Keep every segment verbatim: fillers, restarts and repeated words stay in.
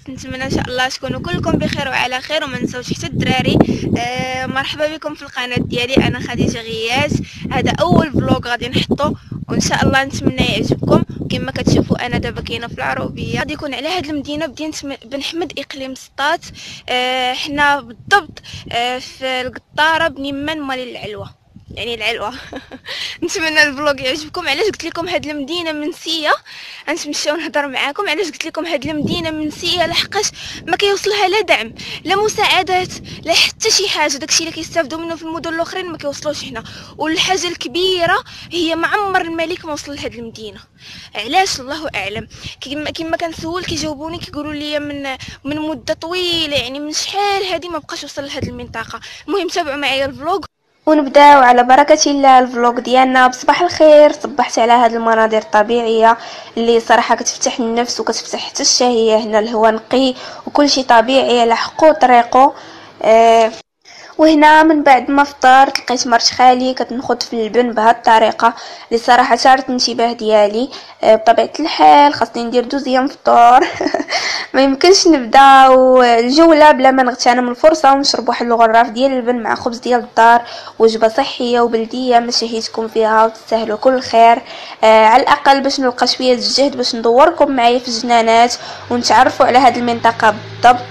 نتمنى ان شاء الله تكونوا كلكم بخير وعلى خير، وما نساوش حتى الدراري. آه مرحبا بكم في القناه ديالي، انا خديجه غياث. هذا اول فلوق غادي نحطه وان شاء الله نتمنى يعجبكم. كما كتشوفوا انا دابا كاينه في العروبيه، غادي يكون على هذه المدينه مدينه بن حمد اقليم سطات. آه حنا بالضبط آه في القطاره بنيمان مال العلوه، يعني العلوه. نتمنى الفلوق يعجبكم. علاش قلت لكم هاد المدينه منسيه؟ غنمشيو نهضر معاكم علاش قلت لكم هاد المدينه منسيه، لحقاش ما كيوصلها لا دعم لا مساعدات لا حتى شي حاجه. داكشي اللي كيستافدوا منه في المدن الاخرين ما كيوصلوش هنا. والحاجه الكبيره هي معمر الملك ما وصل لهاد المدينه. علاش؟ الله اعلم. كيما كيما كنسول كيجاوبوني كيقولوا لي من من مده طويله، يعني من شحال هادي ما بقاش وصل لهاد المنطقه. المهم تابعوا معايا الفلوق ونبداو على بركه الله الفلوق ديالنا. بصباح الخير، صبحت على هذه المناظر الطبيعيه اللي صراحه كتفتح النفس وكتفتح حتى الشهيه. هنا الهواء نقي وكل شيء طبيعي على حقو طريقه. آه وهنا من بعد ما فطرت لقيت مرت خالي كتنخد في اللبن بهذه الطريقه اللي صراحه شارت الانتباه ديالي. آه بطبيعه الحال خاصني ندير دوزيام فطور. ما يمكنش نبداو الجوله بلا ما نغتنم الفرصه ونشرب واحد الغراف ديال اللبن مع خبز ديال الدار. وجبه صحيه وبلديه ما شهيتكم فيها وتستاهلوا كل خير. آه على الاقل باش نلقى شويه الجهد باش ندوركم معايا في الجنانات ونتعرفوا على هذه المنطقه بالضبط.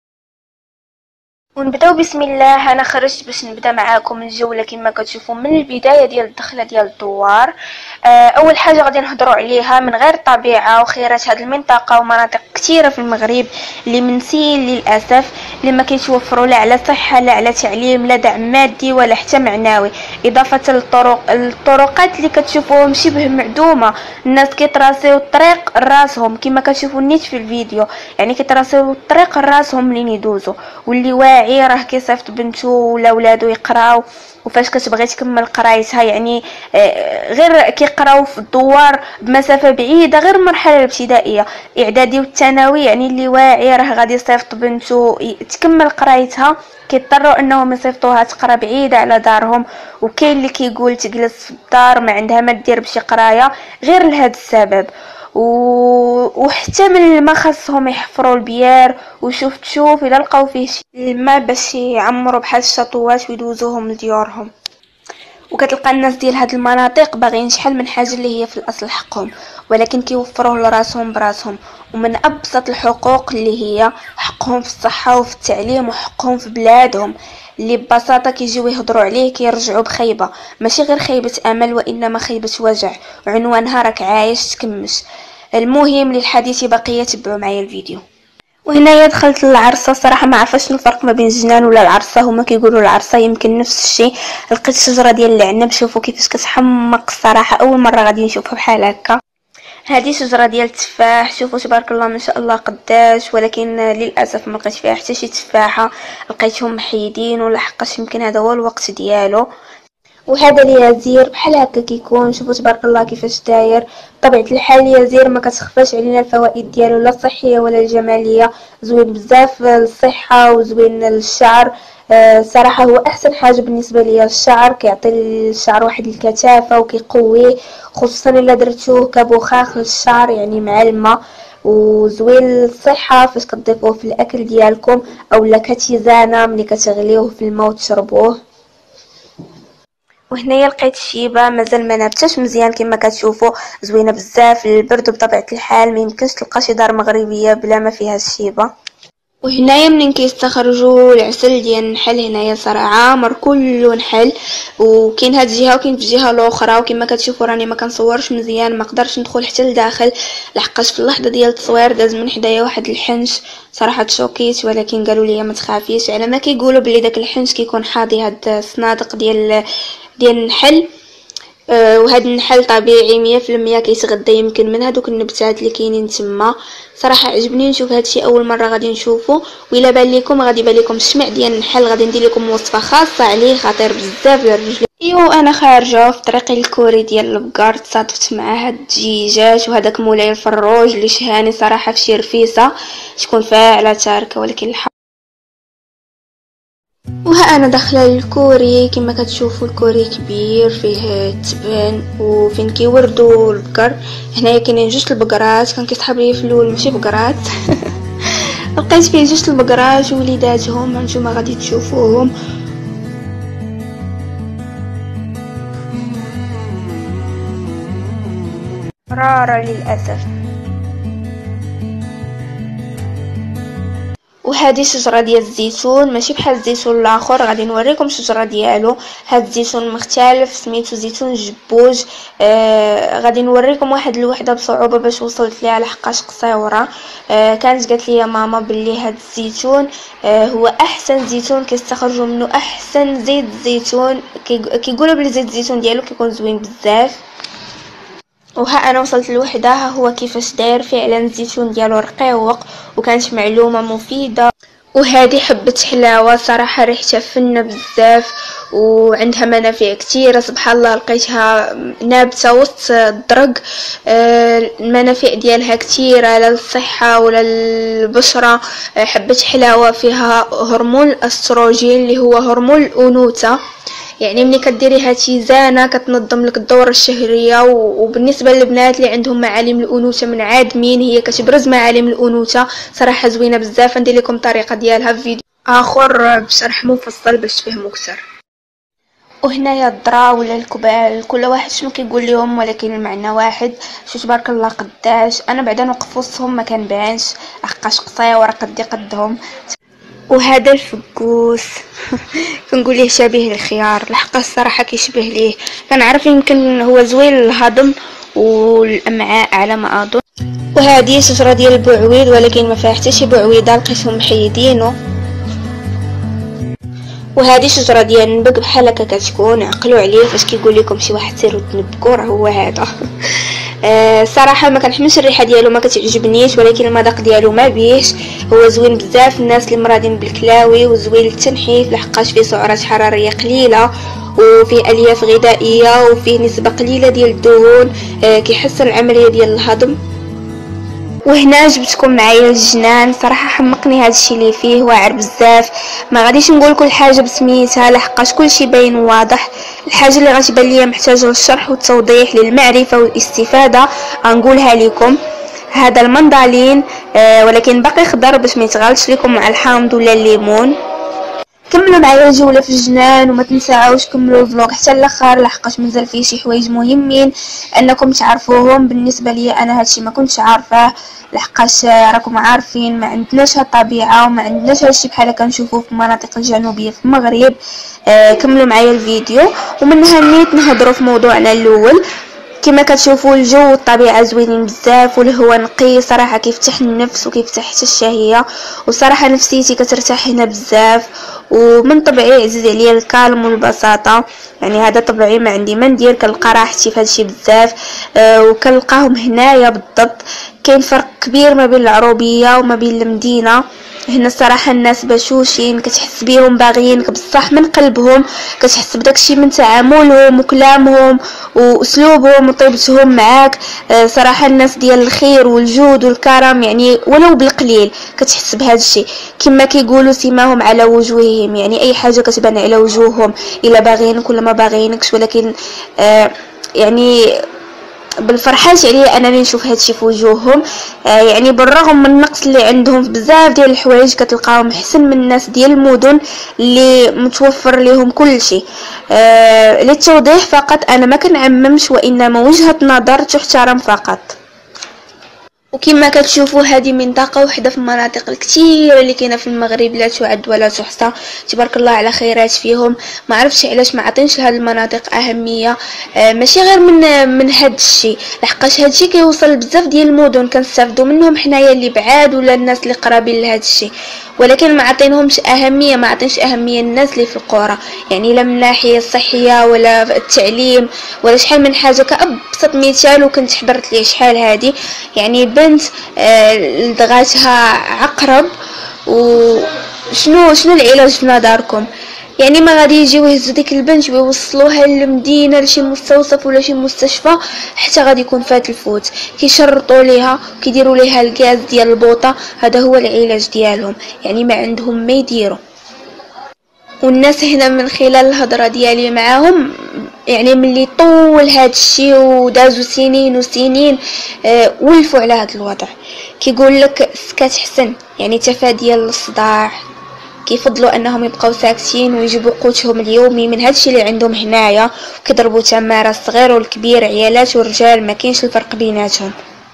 ونبداو بسم الله. انا خرجت باش نبدا معاكم الجوله كما كتشوفوا من البدايه ديال الدخله ديال الدوار. اول حاجه غادي نهضروا عليها من غير الطبيعه وخيرات هذه المنطقه ومناطق كثيره في المغرب اللي منسيين للاسف، اللي ما كيتوفروا لا على صحه لا على تعليم لا دعم مادي ولا حتى معنوي، اضافه للطرق الطرقات اللي كتشوفوهم شبه معدومه. الناس كيتراسيو الطريق راسهم كما كتشوفوا نيت في الفيديو، يعني كيتراسيو الطريق راسهم منين يدوزوا. واللي واعي راه كيصيفط بنته ولا ولادو يقراو، وفاش كتبغي تكمل قرايتها يعني غير كيقراو في الدوار بمسافه بعيده غير المرحله الابتدائيه اعدادي والثانوي. يعني اللي واعي راه غادي يصيفط بنته تكمل قرايتها، كيضطروا انهم يصيفطوها تقرا بعيده على دارهم. وكاين اللي كيقول تجلس في الدار ما عندها ما دير بشي قرايه غير لهذا السبب. و... وحتى من ما خاصهم يحفروا البيار وشوف تشوف الا لقاو فيه شي الماء باش يعمروا بحال الشطوات ويدوزوهم لديورهم. وكتلقى الناس ديال هاد المناطق باغيين شحال من حاجه اللي هي في الاصل حقهم، ولكن كيوفروه لراسهم براسهم. ومن ابسط الحقوق اللي هي حقهم في الصحه وفي التعليم وحقهم في بلادهم، اللي ببساطه كيجيو يهضروا عليه كيرجعوا بخيبه، ماشي غير خيبه امل وانما خيبه وجع، وعنوانها راك عايش تكمش. المهم للحديث بقيه، تبعوا معايا الفيديو. وهنايا دخلت للعرسه. صراحه ما عرفاش شنو الفرق ما بين الجنان ولا العرسه، هما كيقولوا العرسه يمكن نفس الشيء. لقيت شجره ديال العنب، شوفوا كيفاش كتحمق. الصراحه اول مره غادي نشوفها بحال هكا. هذه شجره ديال التفاح، شوفوا تبارك الله ما شاء الله قداش، ولكن للاسف ما لقيت فيها حتى شي تفاحه، لقيتهم محيدين ولا حقاش يمكن هذا هو الوقت ديالو. وهذا اليازير بحال هكا كيكون، شوفوا تبارك الله كيفاش داير. بطبيعه الحال اليازير ما كتخفاش علينا الفوائد ديالو لا الصحيه ولا الجماليه، زوين بزاف للصحه وزوين للشعر. آه صراحه هو احسن حاجه بالنسبه ليا الشعر، كيعطي الشعر واحد الكثافه وكيقويه، خصوصا الا درتوه كبخاخ للشعر يعني مع الماء. وزوين للصحه فاش كتضيفوه في الاكل ديالكم اولا كتيزانه ملي كتغليوه في الماء وتشربوه. وهنايا لقيت الشيبه مازال ما نبتش مزيان كما كتشوفوا، زوينه بزاف للبرد. بطبيعه الحال ما يمكنش تلقى شي دار مغربيه بلا ما فيها الشيبه. وهنايا منين كيستخرجوا العسل ديال النحل، هنايا صراحه عامر كله نحل، وكاين هاد الجهه وكاين في الجهه الاخرى. وكما كتشوفوا راني ما كنصورش مزيان، ما قدرتش ندخل حتى لداخل لحقاش في اللحظه ديال التصوير داز من حدايا واحد الحنش. صراحه تشوكيت، ولكن قالوا لي ما تخافيش، على ما كيقولوا بلي داك الحنش كيكون حاضي هاد الصنادق ديال ديال النحل. أه وهذا النحل طبيعي مية في المية، كيتغذى يمكن من هذوك النباتات اللي كاينين تما. صراحه عجبني نشوف هادشي اول مره غادي نشوفه. وإلا بان لكم غادي يبان لكم الشمع ديال النحل، غادي ندير لكم وصفه خاصه عليه خطير بزاف للرجل. ايوا انا خارجه في طريقي الكوري ديال البقار تصادفت مع هاد الدجاجات وهذاك مولاي الفروج اللي شهاني صراحه في شي رفيسه تكون فاعله تاركه، ولكن الحق. وها انا داخله للكوري. كما كتشوفوا الكوري كبير فيه التبان وفين كيوردوا البقر. هنايا كاينين جوج البقرات، كان كيسحب لي في الاول ماشي بقرات. لقيت فيه جوج البقراج ووليداتهم، هانتوما غادي تشوفوهم. رارة للاسف. وهذه شجره ديال الزيتون، ماشي بحال الزيتون الاخر، غادي نوريكم الشجره ديالو. هاد الزيتون مختلف، سميتو زيتون جبوج. آه غادي نوريكم واحد الوحده بصعوبه باش وصلت ليها لحقاش قصيره. آه كانت قالت لي ماما بلي هاد الزيتون آه هو احسن زيتون كيستخرجوا منه احسن زيت زيتون، كيقولوا بلي زيت الزيتون ديالو كيكون زوين بزاف. وها انا وصلت لوحده، ها هو كيفاش داير فعلا الزيتون ديالو رقيق وكانت معلومه مفيده. وهذه حبه حلاوه صراحه ريحتها فنه بزاف وعندها منافع كثيره، سبحان الله لقيتها نابته وسط الدرق. آه المنافع ديالها كثيره لا للصحه ولا للبشره. آه حبه حلاوه فيها هرمون الاستروجين اللي هو هرمون الانوثه، يعني ملي كديريها تيزانه كتنظم لك الدوره الشهريه. وبالنسبه للبنات اللي عندهم معالم الانوثه منعدمين هي كتبرز معالم الانوثه، صراحه زوينه بزاف. ندير لكم الطريقه ديالها في فيديو اخر بشرح مفصل باش تفهموا اكثر. وهنايا الذره ولا الكبال كل واحد شنو كيقول لهم، ولكن المعنى واحد. شو تبارك الله قداش انا بعدا نوقف وسطهم ما كنبانش حقاش قصيره قدي قدهم. وهذا الفقوس كنقول ليه شبيه الخيار، لحق الصراحه كيشبه ليه. كنعرف يمكن هو زوين للهضم والامعاء على ما اظن. وهذه شجره ديال البعويد ولكن ما فيها حتى شي بعويده، لقيتهم محيدينه. وهذه شجره ديال النبق بحال هكا كتكون، عقلوا عليه فاش كيقول لكم شي واحد سيروا تنبقوا راه هو هذا. آه صراحه ما كنحملش الريحه ديالو، ما كتعجبنيش، ولكن المذاق ديالو ما بيش، هو زوين بزاف. الناس اللي مرادين بالكلاوي وزوين للتنحيف لحقاش فيه سعرات حراريه قليله وفيه الياف غذائيه وفيه نسبه قليله ديال الدهون. آه كيحسن العمليه ديال الهضم. وهنا جبتكم معايا الجنان، صراحه حمقني هادشي اللي فيه واعر بزاف. ما غاديش نقول كل حاجه بسميتها لحقاش كلشي باين واضح. الحاجه اللي غتبان ليا محتاجه للشرح والتوضيح للمعرفه والاستفاده غنقولها لكم. هذا المندالين آه ولكن باقي خضر باش ما يتغالطش لكم مع الحامض ولا الليمون. كملوا معايا الجوله في الجنان وما تنساوش كملوا الفلوق حتى الاخر لحقاش مازال فيه شي حوايج مهمين انكم تعرفوهم. بالنسبه لي انا هادشي ما كنتش عارفاه لحقاش راكم عارفين ما عندناش هالطبيعه وما عندناش هادشي بحال هكا كنشوفوه في المناطق الجنوبيه في المغرب. آه كملوا معايا الفيديو ومنها نيت نهضروا في موضوعنا الاول. كما كتشوفوا الجو والطبيعه زوينين بزاف والهواء نقي، صراحه كيفتح النفس وكيفتح حتى الشهيه، وصراحه نفسيتي كترتاح هنا بزاف. ومن طبعي عزيز عليا الكالم والبساطه، يعني هذا طبعي ما عندي ما ندير، كنلقى راحتي في هادشي بزاف. أه وكنلقاهم هنايا بالضبط. كاين فرق كبير ما بين العروبيه وما بين المدينه. هنا الصراحه الناس بشوشين، كتحس بيهم باغيينك بصح من قلبهم، كتحس بداكشي من تعاملهم وكلامهم واسلوبهم وطيبتهم معاك. آه صراحه الناس ديال الخير والجود والكرم، يعني ولو بالقليل كتحس بهذا الشيء. كما كيقولوا سماهم على وجوههم، يعني اي حاجه كتبان على وجوههم الا باغيينك ولا ما باغيينكش، ولكن آه يعني بالفرحات عليا انني نشوف هادشي في وجوههم. آه يعني بالرغم من النقص اللي عندهم في بزاف ديال الحوايج كتلقاهم احسن من الناس ديال المدن اللي متوفر لهم كل شيء. آه للتوضيح فقط انا ما كنعممش وانما وجهة نظر تحترم فقط. وكما كتشوفوا هذه منطقه وحده في المناطق الكثيره اللي كاينه في المغرب لا تعد ولا تحصى، تبارك الله على خيرات فيهم. ما عرفتش علاش ما عطينش لهاد المناطق اهميه. آه ماشي غير من من هاد الشيء، لحقاش هاد الشيء كيوصل بزاف ديال المدن كنستافدوا منهم حنايا اللي بعاد ولا الناس اللي قرابين لهاد الشيء، ولكن ما عطينهمش اهميه. ما عطينش اهميه الناس اللي في القرى، يعني لا من الناحيه الصحيه ولا التعليم ولا شحال من حاجه. كابسط مثال وكنت حضرت ليه شحال هادي، يعني بنت لدغاتها عقرب، وشنو شنو العلاج في نظركم؟ يعني ما غادي يجيو يهزوا ديك البنت ويوصلوها للمدينه لشي مستوصف ولا شي مستشفى حتى غادي يكون فات الفوت. كيشرطوا ليها كيديروا ليها الغاز ديال البوطه، هذا هو العلاج ديالهم، يعني ما عندهم ما يديروا. والناس هنا من خلال الهضره ديالي معاهم يعني ملي طول هاد الشيء ودازو سنين وسنين آه ولفوا على هاد الوضع. كيقول لك كتحسن يعني تفاديا للصداع، كيفضلوا انهم يبقاو ساكتين ويجيبوا قوتهم اليومي من هادشي اللي عندهم هنايا، وكيضربوا تماره الصغير والكبير، عيالات ورجال، ما كاينش الفرق بيناتهم.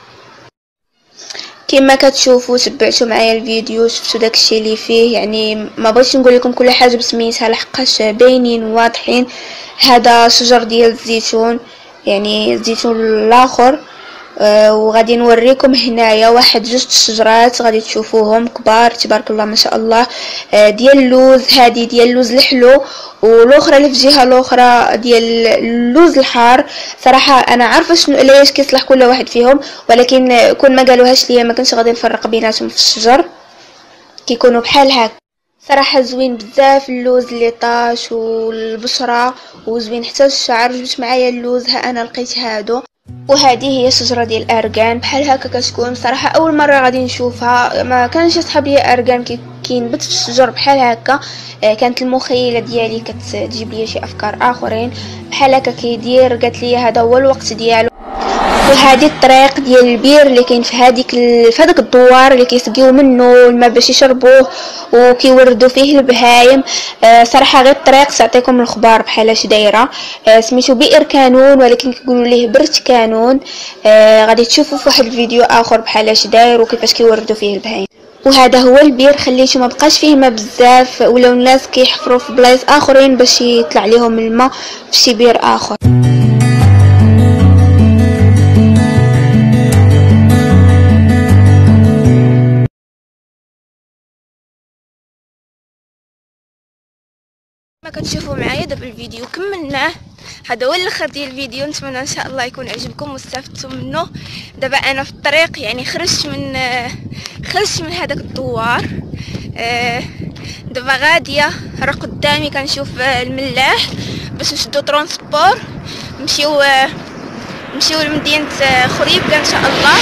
كما كتشوفوا تبعتوا معايا الفيديو، شفتوا داكشي اللي فيه، يعني ما بغيتش نقول لكم كل حاجه بسميتها لحقاش باينين واضحين. هذا شجر ديال الزيتون، يعني الزيتون الاخر، آه وغادي نوريكم هنايا واحد جوج الشجرات غادي تشوفوهم كبار تبارك الله ما شاء الله، آه ديال اللوز. هذه ديال اللوز الحلو، والاخرى اللي في الجهه الاخرى ديال اللوز الحار. صراحه انا عارفه شنو علاش كيصلح كل واحد فيهم، ولكن كون ما قالوهاش ليا ما كنتش غادي نفرق بيناتهم في الشجر، كيكونوا بحال هكا. صراحه زوين بزاف اللوز اللي طاش والبشره، وزوين حتى الشعر. جبت معايا اللوز، ها انا لقيت هادو. وهذه هي شجره ديال الارغان بحال هكا كتكون. صراحه اول مره غادي نشوفها، ما كانش يصحاب لي ارغان كينبت في الشجر بحال هكا. آه كانت المخيله ديالي كتجيب لي شي افكار اخرين بحال هكا كيدير. قالت لي هذا هو الوقت ديالو. وهذه الطريق ديال البير اللي كاين في هذيك في هذاك الدوار اللي كيسقيو منه الماء باش يشربوه وكيوردوا فيه البهايم. آه صراحه غير الطريق تعطيكم الخبار بحال اش دايره. آه سميتو بئر كانون، ولكن كيقولوا ليه برت كانون. آه غادي تشوفوا في واحد الفيديو اخر بحال اش داير وكيفاش كيوردوا فيه البهايم. وهذا هو البير، خليته ما بقاش فيه ما بزاف، ولاو الناس كيحفروا في بلايص اخرين باش يطلع لهم الماء في شي بير اخر. ما كتشوفوا معايا دابا الفيديو كملناه، هذا هو الاخر ديال الفيديو. نتمنى ان شاء الله يكون عجبكم واستفدتوا منه. دابا انا في الطريق، يعني خرجت من خرجت من هذاك الدوار. دابا غاديه راه قدامي كنشوف الملاح باش نشدو ترونسبور نمشيو نمشيو لمدينه خريبكه ان شاء الله.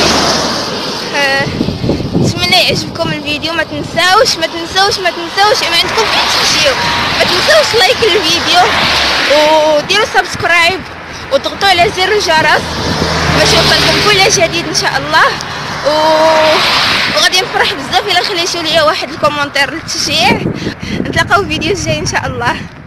نتمنى يعجبكم الفيديو. ما تنساوش ما تنساوش ما تنساوش ما عندكم فين تمشيو، ما تنساوش لايك الفيديو وديروا سبسكرايب وضغطوا على زر الجرس باش يوصلكم كل جديد ان شاء الله. و... وغادي نفرح بزاف الا خليتوا لي واحد الكومونتير للتشجيع. نتلاقاو في فيديو جاي ان شاء الله.